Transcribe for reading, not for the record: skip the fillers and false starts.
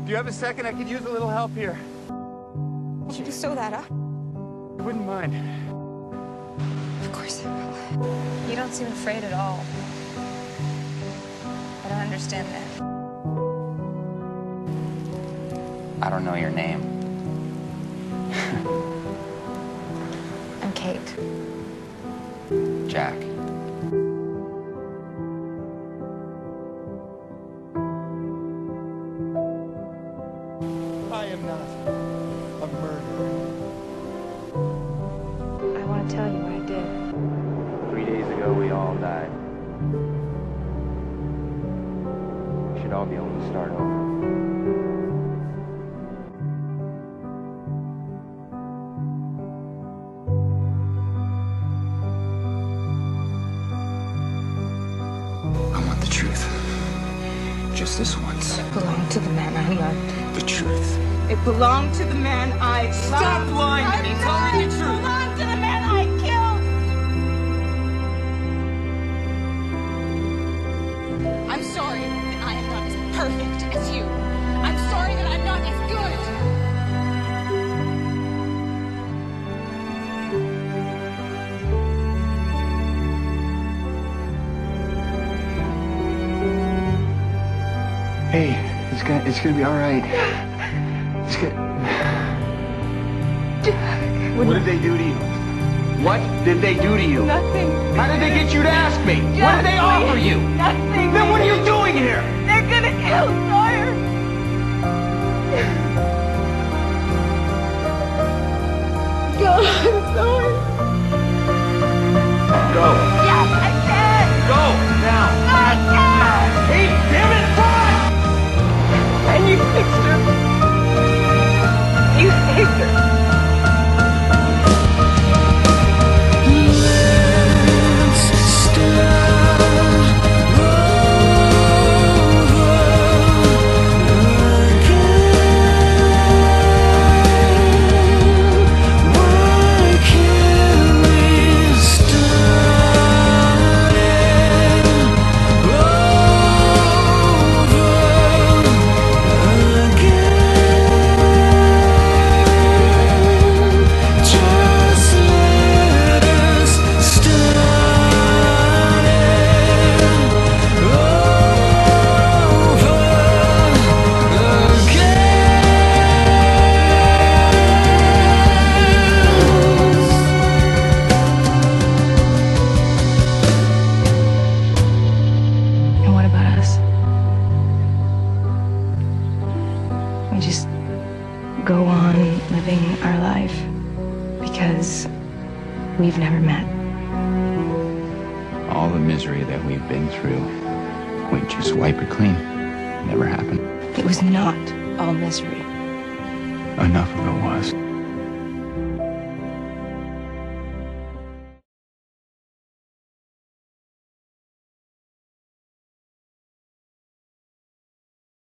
Do you have a second? I could use a little help here. Would you just sew that up? I wouldn't mind. Of course I will. You don't seem afraid at all. I don't understand that. I don't know your name. I'm Kate. Jack. I am not a murderer. I want to tell you what I did. 3 days ago, we all died. We should all be able to start over. I want the truth. Just this once. It belonged to the man I loved. The truth. It belonged to the man I loved. Stop lying to me. Tell me the truth. It belonged to the man I killed. I'm sorry that I am not as perfect as you. I'm sorry that I'm not as good. Hey, it's gonna be all right. It's good. What did they do to you? What did they do to you? Nothing. How did they get you to ask me? What did they offer you? Nothing. Then what are you doing here? They're gonna kill Sawyer. God, I'm sorry. Go. Yes, I can. Go now. I can. Hey, damn it, run! And you fixed her. You saved her. And what about us? We just go on living our life because we've never met. All the misery that we've been through, we just wipe it clean. Never happened. It was not all misery. Enough of it was.